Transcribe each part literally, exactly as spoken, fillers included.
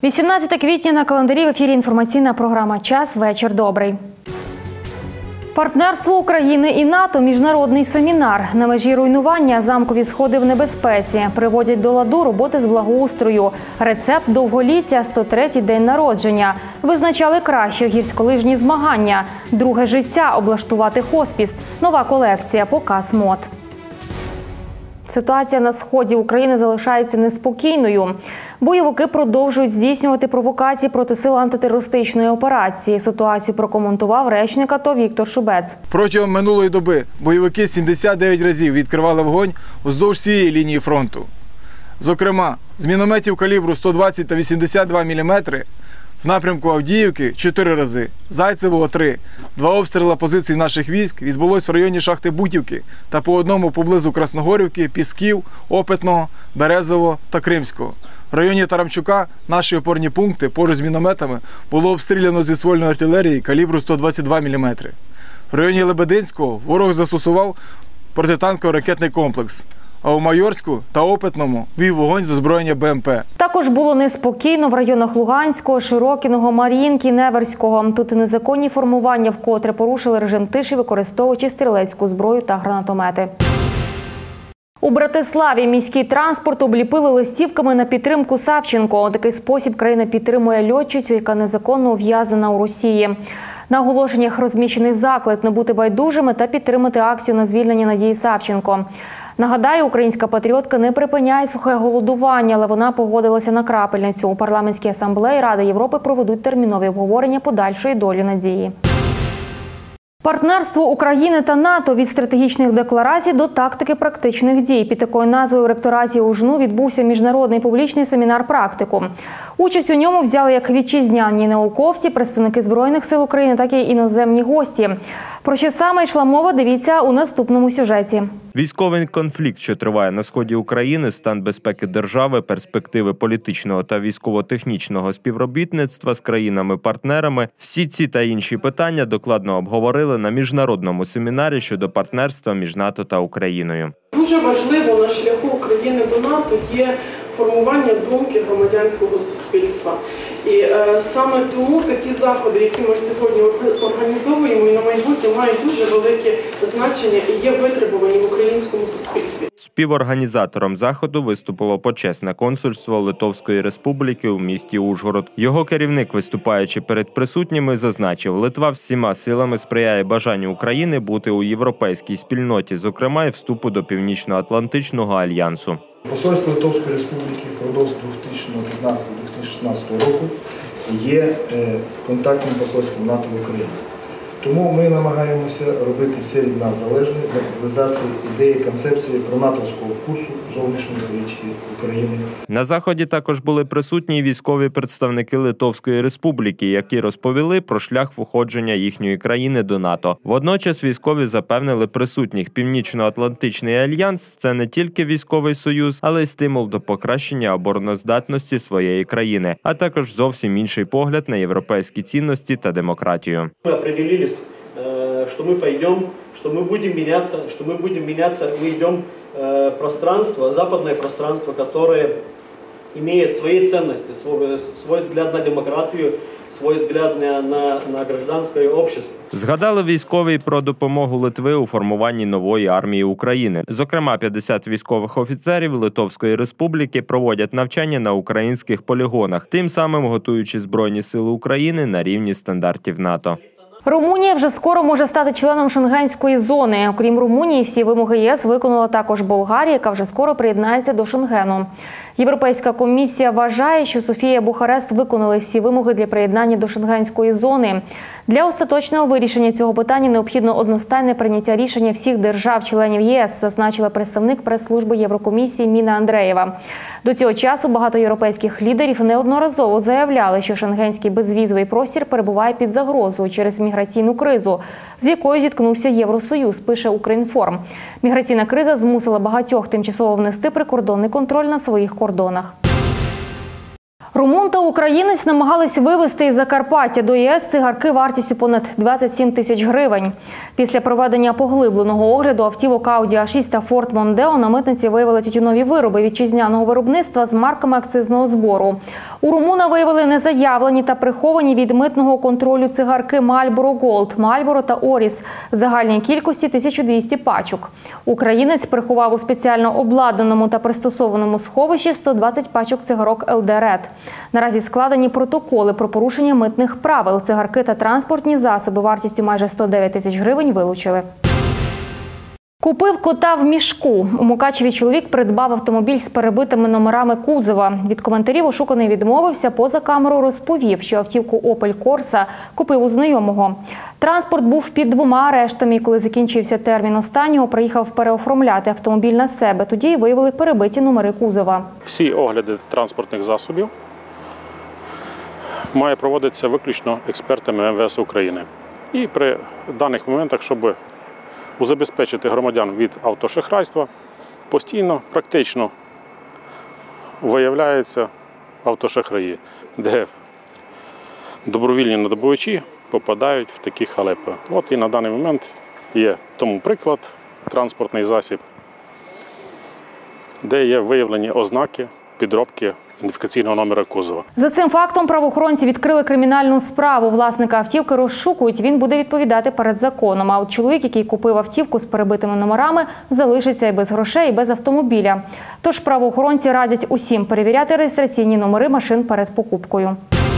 вісімнадцяте квітня на календарі. В ефірі інформаційна програма «Час. Вечір добрий». Партнерство України і НАТО – міжнародний семінар. На межі руйнування замкові сходи в небезпеці. Приводять до ладу роботи з благоустрою. Рецепт довголіття – сто третій день народження. Визначали кращі гірськолижні змагання. Друге життя – облаштувати хоспіс. Нова колекція – показ мод. Ситуація на сході України залишається неспокійною. Бойовики продовжують здійснювати провокації проти сил антитерористичної операції. Ситуацію прокоментував речник АТО Віктор Шубець. Протягом минулої доби бойовики сімдесят дев'ять разів відкривали вогонь уздовж всієї лінії фронту. Зокрема, з мінометів калібру сто двадцять та вісімдесят два міліметри в напрямку Авдіївки – чотири рази, Зайцевого – три. Два обстріли позицій наших військ відбулось в районі шахти Бутівки та по одному поблизу Красногорівки, Пісків, Опитного, Березового та Кримського. В районі Тарамчука наші опорні пункти поруч з мінометами було обстріляно зі ствольної артилерії калібру сто двадцять два міліметри. В районі Лебединського ворог застосував протитанково-ракетний комплекс. А у Майорську та Опитному вів вогонь з озброєння Б М П. Також було неспокійно в районах Луганського, Широкіного, Мар'їнки, Неверського. Тут і незаконні формування вкотре порушили режим тиші, використовуючи стрілецьку зброю та гранатомети. У Братиславі міський транспорт обліпили листівками на підтримку Савченко. У такий спосіб країна підтримує льотчицю, яка незаконно ув'язнена у Росії. На оголошеннях розміщений заклик не бути байдужими та підтримати акцію на звільнення Надії Савченко. Нагадаю, українська патріотка не припиняє сухе голодування, але вона погодилася на крапельницю. У парламентській асамблеї Ради Європи проведуть термінові обговорення подальшої долі Надії. Партнерство України та НАТО – від стратегічних декларацій до тактики практичних дій. Під такою назвою в ректораті УЖНУ відбувся міжнародний публічний семінар «Практикум». Участь у ньому взяли як вітчизняні науковці, представники Збройних сил України, так і іноземні гості. Про що саме йшла мова, дивіться у наступному сюжеті. Військовий конфлікт, що триває на сході України, стан безпеки держави, перспективи політичного та військово-технічного співробітництва з країнами-партнерами – всі ці та інші питання докладно обговорили на міжнародному семінарі щодо партнерства між НАТО та Україною. Дуже важливо на шляху України до НАТО є формування думки громадянського суспільства. І е, саме тому такі заходи, які ми сьогодні організовуємо і на майбутнє, мають дуже велике значення і є витребувані в українському суспільстві. Співорганізатором заходу виступило почесне консульство Литовської Республіки у місті Ужгород. Його керівник, виступаючи перед присутніми, зазначив, Литва всіма силами сприяє бажанню України бути у європейській спільноті, зокрема і вступу до Північно-Атлантичного альянсу. Посольство Литовської Республіки впродовж дві тисячі п'ятнадцятого - дві тисячі шістнадцятого року є контактним посольством НАТО в Україні. Тому ми намагаємося робити все від нас залежне для популяризації ідеї, концепції про натовського курсу зовнішньої політики України. На заході також були присутні військові представники Литовської Республіки, які розповіли про шлях входження їхньої країни до НАТО. Водночас військові запевнили присутніх, Північно-Атлантичний альянс – це не тільки військовий союз, але й стимул до покращення обороноздатності своєї країни, а також зовсім інший погляд на європейські цінності та демократію. Мы определились, что мы пойдем, что мы будем меняться, что мы будем меняться, мы идем в пространство, западное пространство, которое имеет свои ценности, свой, свой взгляд на демократию, свой взгляд на, на, на гражданское общество. Згадали військові про допомогу Литви у формуванні нової армії України. Зокрема, п'ятдесят військових офіцерів Литовської Республіки проводять навчання на українських полігонах, тим самим готуючи Збройні сили України на рівні стандартів НАТО. Румунія вже скоро може стати членом Шенгенської зони. Окрім Румунії, всі вимоги ЄС виконала також Болгарія, яка вже скоро приєднається до Шенгену. Європейська комісія вважає, що Софія і Бухарест виконали всі вимоги для приєднання до Шенгенської зони. Для остаточного вирішення цього питання необхідно одностайне прийняття рішення всіх держав-членів ЄС, зазначила представник прес-служби Єврокомісії Міна Андреєва. До цього часу багато європейських лідерів неодноразово заявляли, що шенгенський безвізовий простір перебуває під загрозою через міграційну кризу, з якою зіткнувся Євросоюз, пише Укрінформ. Міграційна криза змусила багатьох тимчасово внести прикордонний контроль на своїх кордонах. Румун та українець намагались вивезти із Закарпаття до ЄС цигарки вартістю понад двадцять сім тисяч гривень. Після проведення поглибленого огляду автівок Audi а шість та Ford Mondeo на митниці виявили тютюнові вироби вітчизняного виробництва з марками акцизного збору. У румуна виявили незаявлені та приховані від митного контролю цигарки Marlboro Gold, Marlboro та Oris в загальній кількості тисяча двісті пачок. Українець приховав у спеціально обладнаному та пристосованому сховищі сто двадцять пачок цигарок ел де Red. Наразі складені протоколи про порушення митних правил. Цигарки та транспортні засоби вартістю майже сто дев'ять тисяч гривень вилучили. Купив кота в мішку. У Мукачеві чоловік придбав автомобіль з перебитими номерами кузова. Від коментарів ошуканий відмовився, поза камеру розповів, що автівку Opel Corsa купив у знайомого. Транспорт був під двома арештами, і коли закінчився термін останнього, приїхав переоформляти автомобіль на себе. Тоді й виявили перебиті номери кузова. Всі огляди транспортних засобів має проводитися виключно експертами ем ве ес України. І при даних моментах, щоб забезпечити громадян від автошахрайства, постійно, практично виявляються автошахраї, де добровільні надобувачі попадають в такі халепи. От і на даний момент є тому приклад, транспортний засіб, де є виявлені ознаки підробки ідентифікаційного номера кузова. За цим фактом правоохоронці відкрили кримінальну справу. Власника автівки розшукують, він буде відповідати перед законом. А от чоловік, який купив автівку з перебитими номерами, залишиться і без грошей, і без автомобіля. Тож правоохоронці радять усім перевіряти реєстраційні номери машин перед покупкою.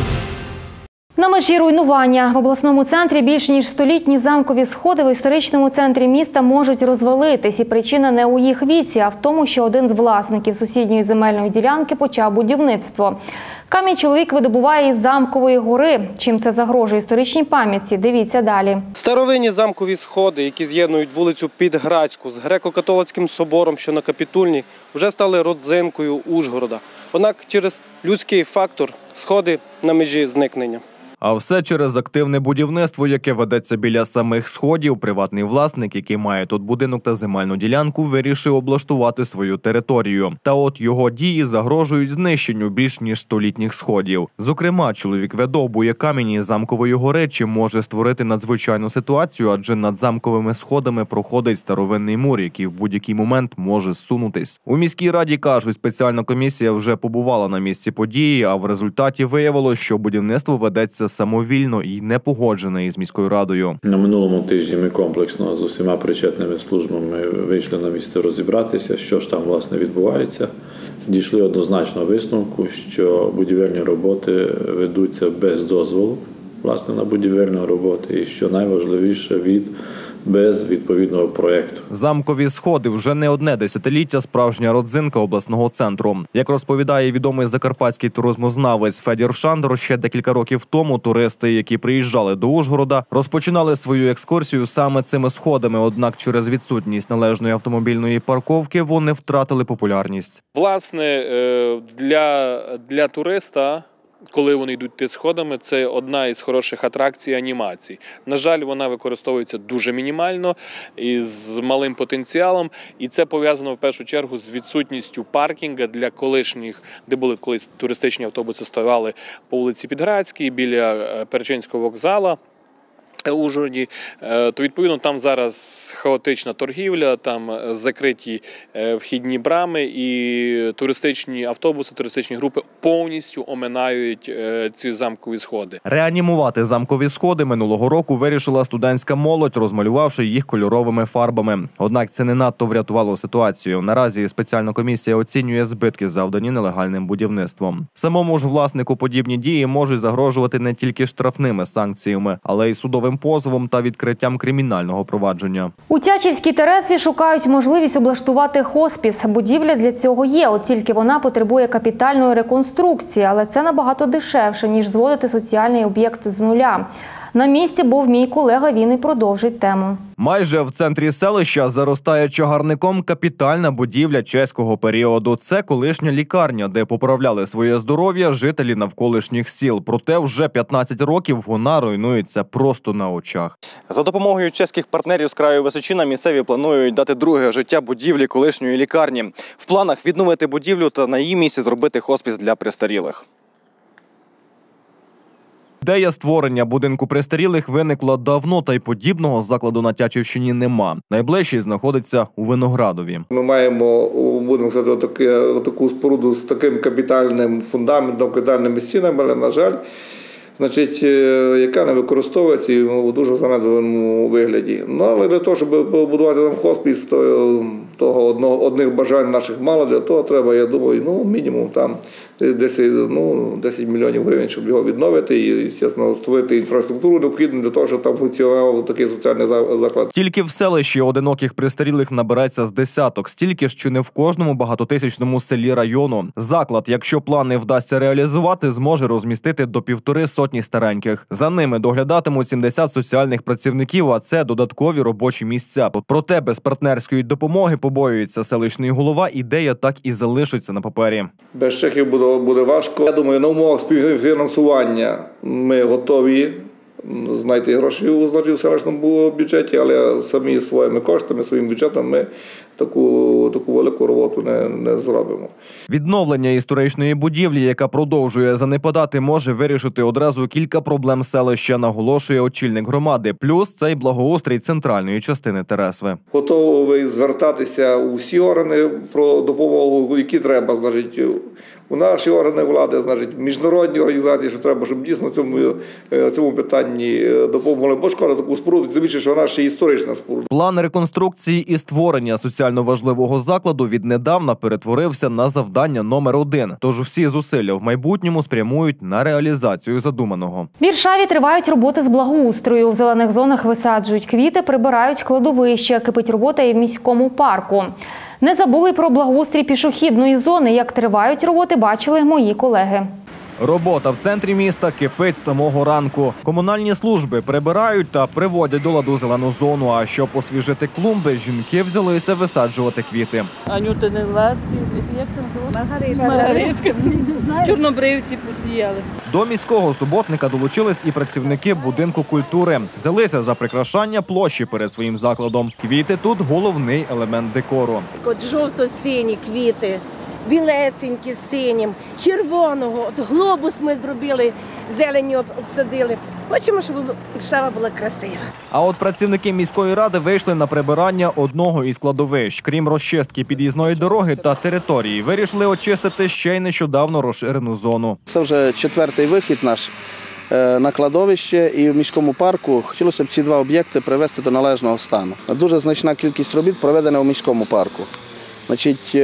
На межі руйнування. В обласному центрі більш ніж столітні замкові сходи в історичному центрі міста можуть розвалитись. І причина не у їх віці, а в тому, що один з власників сусідньої земельної ділянки почав будівництво. Камінь чоловік видобуває із Замкової гори. Чим це загрожує історичній пам'ятці? Дивіться далі. Старовинні замкові сходи, які з'єднують вулицю Підградську з греко-католицьким собором, що на Капітульній, вже стали родзинкою Ужгорода. Однак через людський фактор сходи на межі зникнення. А все через активне будівництво, яке ведеться біля самих сходів. Приватний власник, який має тут будинок та земельну ділянку, вирішив облаштувати свою територію. Та от його дії загрожують знищенню більш ніж столітніх сходів. Зокрема, чоловік видовбує камінь із Замкової гори, чим може створити надзвичайну ситуацію, адже над замковими сходами проходить старовинний мур, який в будь-який момент може зсунутись. У міській раді кажуть, спеціальна комісія вже побувала на місці події, а в результаті виявилось, що будівництво ведеться самовільно і не погоджене із міською радою. На минулому тижні ми комплексно з усіма причетними службами вийшли на місце розібратися, що ж там власне відбувається. Дійшли однозначно висновку, що будівельні роботи ведуться без дозволу власне на будівельні роботи і, що найважливіше, від без відповідного проєкту. Замкові сходи вже не одне десятиліття справжня родзинка обласного центру. Як розповідає відомий закарпатський туризмознавець Федір Шандор, ще декілька років тому туристи, які приїжджали до Ужгорода, розпочинали свою екскурсію саме цими сходами, однак через відсутність належної автомобільної парковки вони втратили популярність. Власне, для, для туриста, коли вони йдуть тими сходами, це одна із хороших атракцій анімацій. На жаль, вона використовується дуже мінімально і з малим потенціалом. І це пов'язано в першу чергу з відсутністю паркінга для колишніх, де були колись туристичні автобуси стояли по вулиці Підградській, біля Перечинського вокзалу. У Ужгороді, то відповідно там зараз хаотична торгівля, там закриті вхідні брами і туристичні автобуси, туристичні групи повністю оминають ці замкові сходи. Реанімувати замкові сходи минулого року вирішила студентська молодь, розмалювавши їх кольоровими фарбами. Однак це не надто врятувало ситуацію. Наразі спеціальна комісія оцінює збитки, завдані нелегальним будівництвом. Самому ж власнику подібні дії можуть загрожувати не тільки штрафними санкціями, але й судовим позовом та відкриттям кримінального провадження. У Тячівській ТЕРЕСі шукають можливість облаштувати хоспіс. Будівля для цього є, от тільки вона потребує капітальної реконструкції, але це набагато дешевше, ніж зводити соціальний об'єкт з нуля. На місці був мій колега, він і продовжить тему. Майже в центрі селища заростає чагарником капітальна будівля чеського періоду. Це колишня лікарня, де поправляли своє здоров'я жителі навколишніх сіл. Проте вже п'ятнадцять років вона руйнується просто на очах. За допомогою чеських партнерів з краю Височина місцеві планують дати друге життя будівлі колишньої лікарні. В планах відновити будівлю та на її місці зробити хоспіс для престарілих. Ідея створення будинку престарілих виникла давно, та й подібного закладу на Тячівщині нема. Найближчий знаходиться у Виноградові. Ми маємо, будемо сказати, таку споруду з таким капітальним фундаментом, капітальними стінами, але, на жаль, значить, яка не використовується і в дуже занедбаному вигляді. Ну, але для того, щоб побудувати там хоспіс, то того одного, одних бажань наших мало, для того треба, я думаю, ну, мінімум там десять, ну, десять мільйонів гривень, щоб його відновити і, звісно, створити інфраструктуру необхідну для того, щоб там функціонував такий соціальний заклад. Тільки в селищі одиноких престарілих набереться з десяток, стільки ж, що не в кожному багатотисячному селі району. Заклад, якщо плани вдасться реалізувати, зможе розмістити до півтори сотні стареньких. За ними доглядатимуть сімдесят соціальних працівників, а це додаткові робочі місця. Проте без партнерської допомоги, побоюється селищний голова, ідея так і залишиться на папері. Без чехів буде, буде важко. Я думаю, на умовах співфінансування ми готові знайти гроші у селищному бюджеті, але самі своїми коштами, своїм бюджетом ми таку, таку велику роботу не, не зробимо. Відновлення історичної будівлі, яка продовжує занепадати, може вирішити одразу кілька проблем селища, наголошує очільник громади. Плюс цей благоустрій центральної частини Тересви. Готовий звертатися у всі органи про допомогу, які треба, значить, у наші органи влади, значить, міжнародні організації, що треба, щоб дійсно цьому, цьому питанні допомогли. Бо шкода таку споруду, тим більше, що вона ще історична споруда. План реконструкції і створення соціально важливого закладу віднедавна перетворився на завдання номер один. Тож всі зусилля в майбутньому спрямують на реалізацію задуманого. В Іршаві тривають роботи з благоустрою. В зелених зонах висаджують квіти, прибирають кладовище. Кипить робота і в міському парку. Не забули про благоустрій пішохідної зони. Як тривають роботи, бачили мої колеги. Робота в центрі міста кипить з самого ранку. Комунальні служби прибирають та приводять до ладу зелену зону. А щоб освіжити клумби, жінки взялися висаджувати квіти. Анюта Неласки, як це Маргаритка. Маргаритка. Чорнобривці посіяли. До міського суботника долучились і працівники будинку культури. Взялися за прикрашання площі перед своїм закладом. Квіти тут головний елемент декору. От жовто-сині квіти, білесенькі з синім, червоного, от глобус ми зробили, зелені обсадили. Хочемо, щоб Іршава була красива. А от працівники міської ради вийшли на прибирання одного із кладовищ. Крім розчистки під'їзної дороги та території, вирішили очистити ще й нещодавно розширену зону. Це вже четвертий вихід наш на кладовище, і в міському парку хотілося б ці два об'єкти привести до належного стану. Дуже значна кількість робіт проведена у міському парку. Значить,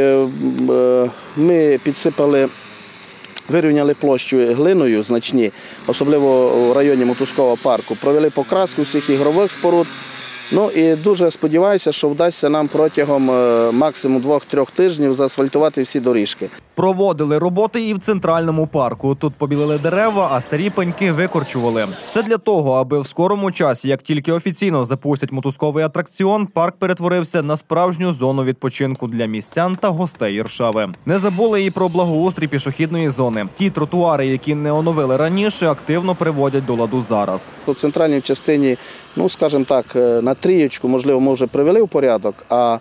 ми підсипали, вирівняли площу глиною значні, особливо в районі мотузкового парку, провели покраску всіх ігрових споруд. Ну і дуже сподіваюся, що вдасться нам протягом максимум двох-трьох тижнів заасфальтувати всі доріжки. Проводили роботи і в центральному парку. Тут побілили дерева, а старі пеньки викорчували. Все для того, аби в скорому часі, як тільки офіційно запустять мотузковий атракціон, парк перетворився на справжню зону відпочинку для містян та гостей Іршави. Не забули і про благоустрій пішохідної зони. Ті тротуари, які не оновили раніше, активно приводять до ладу зараз. У центральній частині, ну, скажімо так, на трієчку, можливо, ми вже привели в порядок, а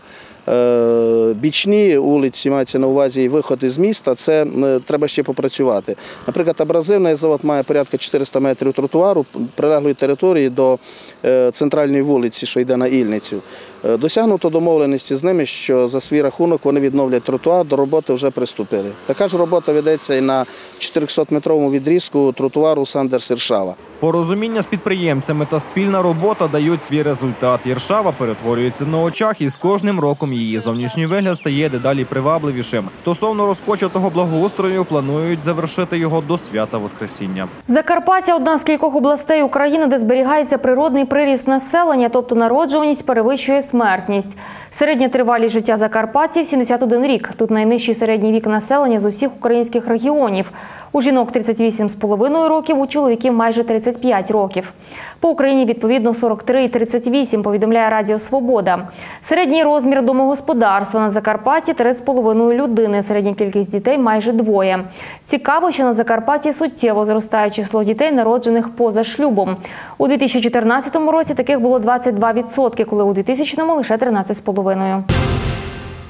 бічні вулиці, мається на увазі і виходи з міста, це треба ще попрацювати. Наприклад, абразивний завод має порядка чотириста метрів тротуару прилеглої території до центральної вулиці, що йде на Ільницю. Досягнуто домовленості з ними, що за свій рахунок вони відновлять тротуар, до роботи вже приступили. Така ж робота ведеться і на чотирьохсотметровому відрізку тротуару Сандерс-Іршава. Порозуміння з підприємцями та спільна робота дають свій результат. Іршава перетворюється на очах, і з кожним роком її зовнішній вигляд стає дедалі привабливішим. Стосовно розпочатого благоустрою, планують завершити його до свята Воскресіння. Закарпаття – одна з кількох областей України, де зберігається природний приріст населення, тобто народжуваність перевищує смертність. Середня тривалість життя закарпатців – сімдесят один рік. Тут найнижчий середній вік населення з усіх українських регіонів. У жінок тридцять вісім з половиною років, у чоловіків майже тридцять п'ять років. По Україні відповідно сорок три і тридцять вісім, повідомляє Радіо Свобода. Середній розмір домогосподарства на Закарпатті – три з половиною людини, середня кількість дітей – майже двоє. Цікаво, що на Закарпатті суттєво зростає число дітей, народжених поза шлюбом. У дві тисячі чотирнадцятому році таких було двадцять два відсотки, коли у двохтисячному – лише тринадцять з половиною.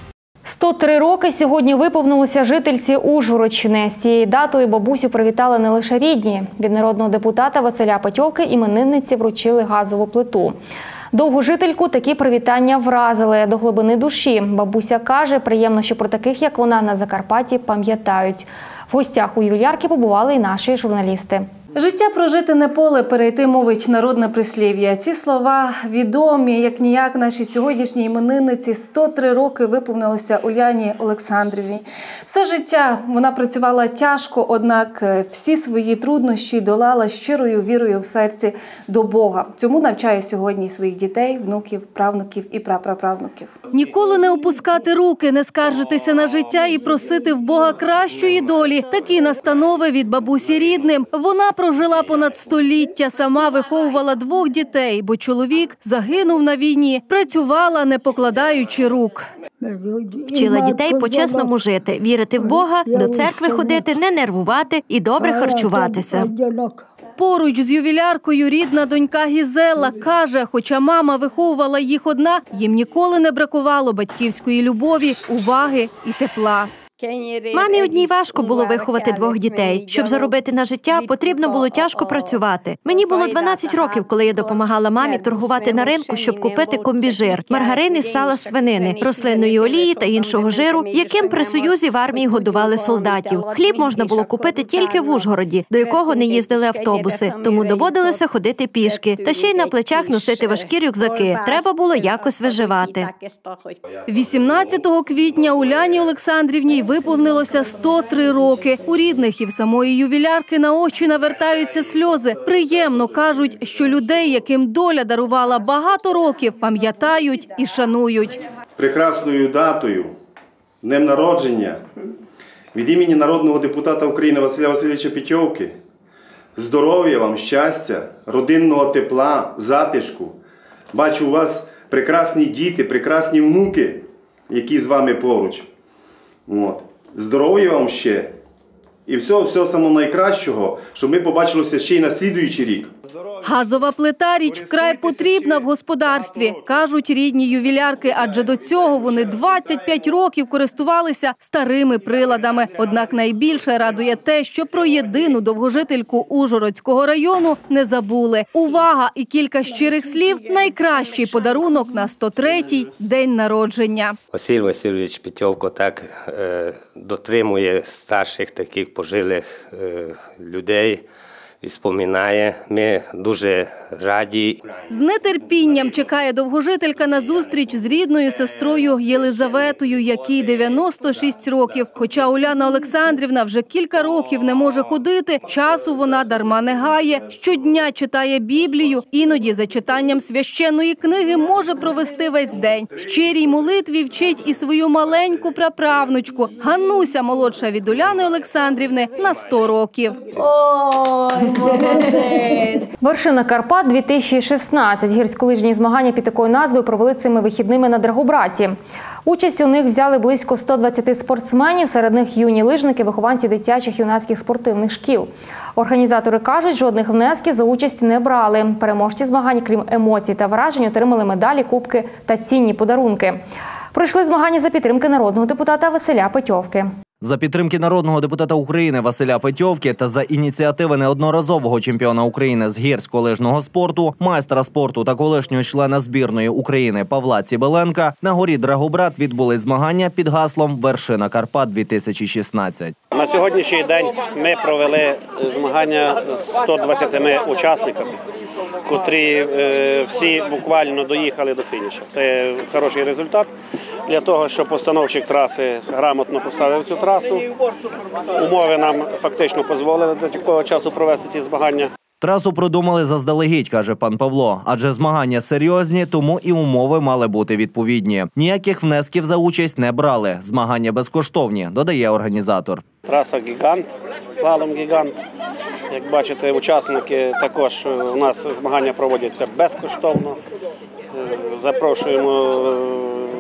сто три роки сьогодні виповнилося жительці Ужгородщини. З цією датою бабусю привітали не лише рідні. Від народного депутата Василя Петьовки іменинниці вручили газову плиту. Довгожительку такі привітання вразили до глибини душі. Бабуся каже, приємно, що про таких, як вона, на Закарпатті пам'ятають. В гостях у ювілярки побували і наші журналісти. Життя прожити не поле, перейти, мовить народне прислів'я. Ці слова відомі, як ніяк нашій сьогоднішній іменинниці. сто три роки виповнилося Уляні Олександрівні. Все життя вона працювала тяжко, однак всі свої труднощі долала щирою вірою в серці до Бога. Цьому навчає сьогодні своїх дітей, внуків, правнуків і прапраправнуків. Ніколи не опускати руки, не скаржитися на життя і просити в Бога кращої долі. Такі настанови від бабусі рідним. Вона прожила понад століття, сама виховувала двох дітей, бо чоловік загинув на війні, працювала, не покладаючи рук. Вчила дітей по-чесному жити, вірити в Бога, до церкви ходити, не нервувати і добре харчуватися. Поруч з ювіляркою рідна донька Гізела каже, хоча мама виховувала їх одна, їм ніколи не бракувало батьківської любові, уваги і тепла. Мамі одній важко було виховати двох дітей. Щоб заробити на життя, потрібно було тяжко працювати. Мені було дванадцять років, коли я допомагала мамі торгувати на ринку, щоб купити комбіжир, маргарин із сала свинини, рослинної олії та іншого жиру, яким при Союзі в армії годували солдатів. Хліб можна було купити тільки в Ужгороді, до якого не їздили автобуси, тому доводилося ходити пішки, та ще й на плечах носити важкі рюкзаки. Треба було якось виживати. вісімнадцятого квітня Уляні Олександрівні виповнилося сто три роки. У рідних і в самої ювілярки на очі навертаються сльози. Приємно, кажуть, що людей, яким доля дарувала багато років, пам'ятають і шанують. Прекрасною датою, днем народження, від імені народного депутата України Василя Васильовича Петьовки, здоров'я вам, щастя, родинного тепла, затишку. Бачу у вас прекрасні діти, прекрасні внуки, які з вами поруч. От. Здоров'я вам ще і всього, всього самого найкращого, щоб ми побачилися ще й на слідуючий рік. Газова плита – річ вкрай потрібна в господарстві, кажуть рідні ювілярки, адже до цього вони двадцять п'ять років користувалися старими приладами. Однак найбільше радує те, що про єдину довгожительку Ужгородського району не забули. Увага і кілька щирих слів – найкращий подарунок на сто третій день народження. Василь Васильович Петьовко так е, дотримує старших таких пожилих е, людей. І споминає. Ми дуже раді. З нетерпінням чекає довгожителька на зустріч з рідною сестрою Єлизаветою, якій дев'яносто шість років. Хоча Уляна Олександрівна вже кілька років не може ходити, часу вона дарма не гає. Щодня читає Біблію, іноді за читанням священної книги може провести весь день. Щирій молитві вчить і свою маленьку праправнучку. Ганнуся, молодша від Уляни Олександрівни, на сто років. Ой! Молодець! Вершина Карпат дві тисячі шістнадцять. Гірськолижні змагання під такою назвою провели цими вихідними на Драгобраті. Участь у них взяли близько ста двадцяти спортсменів, серед них юні лижники, вихованці дитячих юнацьких спортивних шкіл. Організатори кажуть, жодних внесків за участь не брали. Переможці змагань, крім емоцій та вражень, отримали медалі, кубки та цінні подарунки. Пройшли змагання за підтримки народного депутата Василя Петьовки. За підтримки народного депутата України Василя Петьовки та за ініціативи неодноразового чемпіона України з гірськолижного спорту, майстра спорту та колишнього члена збірної України Павла Цібеленка, на горі Драгобрат відбулись змагання під гаслом «Вершина Карпат дві тисячі шістнадцять». На сьогоднішній день ми провели змагання з ста двадцятьма учасниками, котрі е, всі буквально доїхали до фінішу. Це хороший результат для того, щоб постановщик траси грамотно поставив цю трасу. Умови нам фактично дозволили до такого часу провести ці змагання. Трасу продумали заздалегідь, каже пан Павло, адже змагання серйозні, тому і умови мали бути відповідні. Ніяких внесків за участь не брали. Змагання безкоштовні, додає організатор. Траса «Гігант», слалом «Гігант». Як бачите, учасники також у нас змагання проводяться безкоштовно. Запрошуємо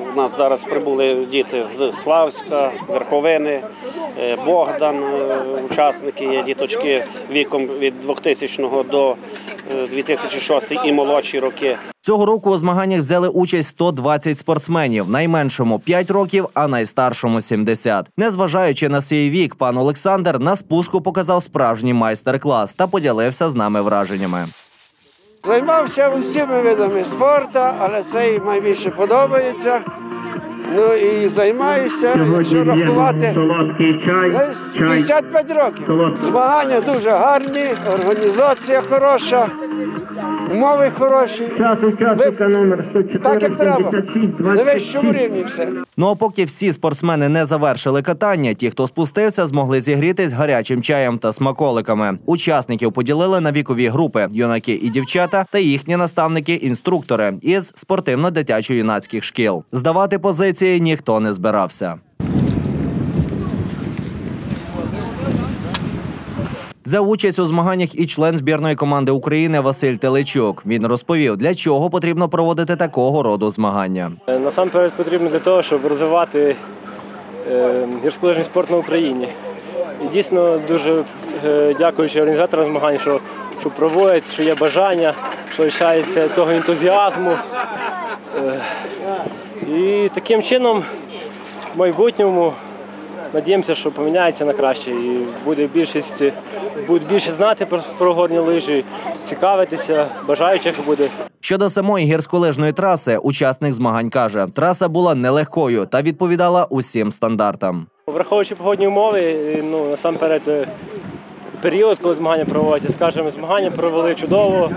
У нас зараз прибули діти з Славська, Верховини, Богдан, учасники, є діточки віком від двохтисячного до дві тисячі шостого і молодші роки. Цього року у змаганнях взяли участь сто двадцять спортсменів, найменшому – п'ять років, а найстаршому – сімдесят. Незважаючи на свій вік, пан Олександр на спуску показав справжній майстер-клас та поділився з нами враженнями. Займався усіма видами спорту, але це найбільше подобається. Ну і займаюся, якщо рахувати, десь п'ятдесят п'ять років. Змагання дуже гарні, організація хороша, умови хороші. Так, як треба. На вищому рівні все. Ну а поки всі спортсмени не завершили катання, ті, хто спустився, змогли зігрітись гарячим чаєм та смаколиками. Учасників поділили на вікові групи – юнаки і дівчата та їхні наставники-інструктори із спортивно-дитячо-юнацьких шкіл. Здавати позиції ніхто не збирався. Взяв участь у змаганнях і член збірної команди України Василь Теличук. Він розповів, для чого потрібно проводити такого роду змагання. Насамперед потрібно для того, щоб розвивати е, гірськолижний спорт на Україні. І дійсно дуже е, дякуючи організаторам змагань, що, що проводять, що є бажання, що лишається того ентузіазму. Е, і таким чином в майбутньому надіємося, що поміняється на краще і буде більшість, будуть більше знати про, про горні лижі, цікавитися, бажаючих буде. Щодо самої гірськолижної траси, учасник змагань каже, траса була нелегкою та відповідала усім стандартам. Враховуючи погодні умови, ну, насамперед період, коли змагання проводяться, скажімо, змагання провели чудово.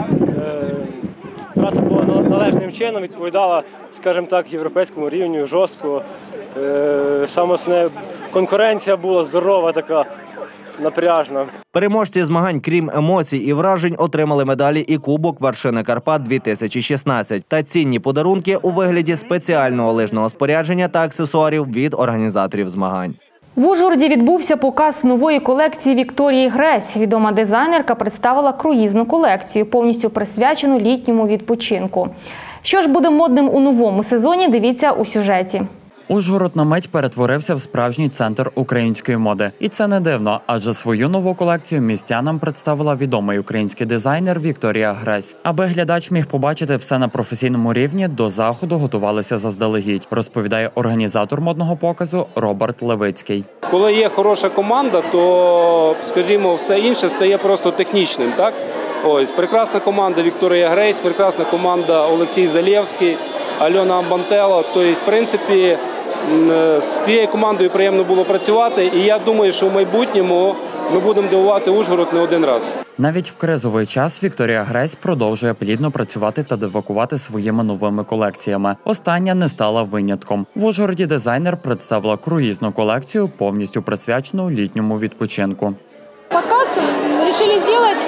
Траса була належним чином, відповідала, скажімо так, європейському рівню, жорстко. Саме основне, конкуренція була здорова, така напряжна. Переможці змагань, крім емоцій і вражень, отримали медалі і Кубок «Вершини Карпат дві тисячі шістнадцять» та цінні подарунки у вигляді спеціального лижного спорядження та аксесуарів від організаторів змагань. В Ужгороді відбувся показ нової колекції Вікторії Гресь. Відома дизайнерка представила круїзну колекцію, повністю присвячену літньому відпочинку. Що ж буде модним у новому сезоні, дивіться у сюжеті. Ужгород на мить перетворився в справжній центр української моди. І це не дивно, адже свою нову колекцію містянам представила відомий український дизайнер Вікторія Гресь. Аби глядач міг побачити все на професійному рівні, до заходу готувалися заздалегідь, розповідає організатор модного показу Роберт Левицький. Коли є хороша команда, то, скажімо, все інше стає просто технічним, так? Ось, прекрасна команда Вікторія Гресь, прекрасна команда Олексій Залєвський, Альона Амбантело. Тобто, в принципі, з цією командою приємно було працювати, і я думаю, що в майбутньому ми будемо дивувати Ужгород не один раз. Навіть в кризовий час Вікторія Гресь продовжує плідно працювати та дивакувати своїми новими колекціями. Остання не стала винятком. В Ужгороді дизайнер представила круїзну колекцію, повністю присвячену літньому відпочинку. Показ вирішили зробити,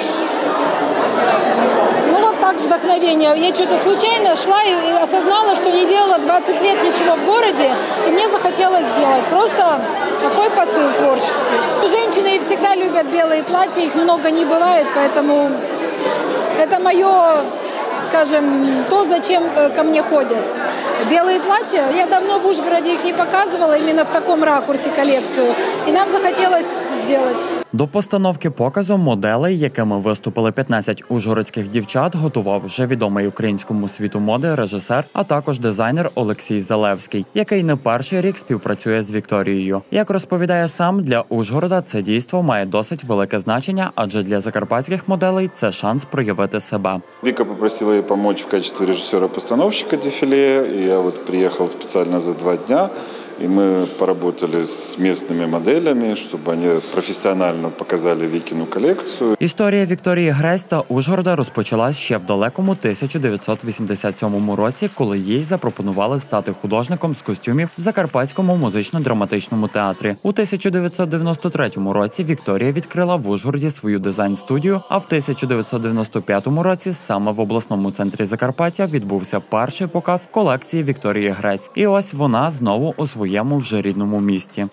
ну вот так, вдохновение. Я что-то случайно шла и осознала, что не делала двадцать лет ничего в городе, и мне захотелось сделать. Просто такой посыл творческий. Женщины всегда любят белые платья, их много не бывает, поэтому это мое, скажем, то, зачем ко мне ходят. Белые платья, я давно в Ужгороде их не показывала, именно в таком ракурсе коллекцию, и нам захотелось сделать. До постановки показу моделей, якими виступили п'ятнадцять ужгородських дівчат, готував вже відомий українському світу моди режисер, а також дизайнер Олексій Залєвський, який не перший рік співпрацює з Вікторією. Як розповідає сам, для Ужгорода це дійство має досить велике значення, адже для закарпатських моделей це шанс проявити себе. Віка попросила її допомогти в качестві режисера-постановщика дефіле, і я от приїхав спеціально за два дня. И мы поработали с местными моделями, чтобы они профессионально показали Вікіну колекцію. Історія Вікторії Гресь та Ужгорода розпочалась ще в далекому тисяча дев'ятсот вісімдесят сьомому році, коли їй запропонували стати художником з костюмів в Закарпатському музично-драматичному театрі. У тисяча дев'ятсот дев'яносто третьому році Вікторія відкрила в Ужгороді свою дизайн-студію, а в тисяча дев'ятсот дев'яносто п'ятому році саме в обласному центрі Закарпаття відбувся перший показ колекції Вікторії Гресь. І ось вона знову у своїй своєму вже рідному місті.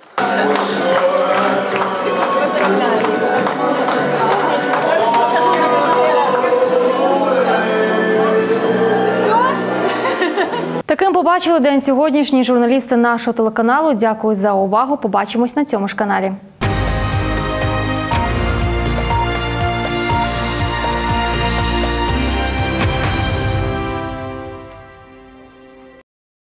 Таким побачимо бачили день сьогоднішній журналісти нашого телеканалу. Дякую за увагу. Побачимось на цьому ж каналі.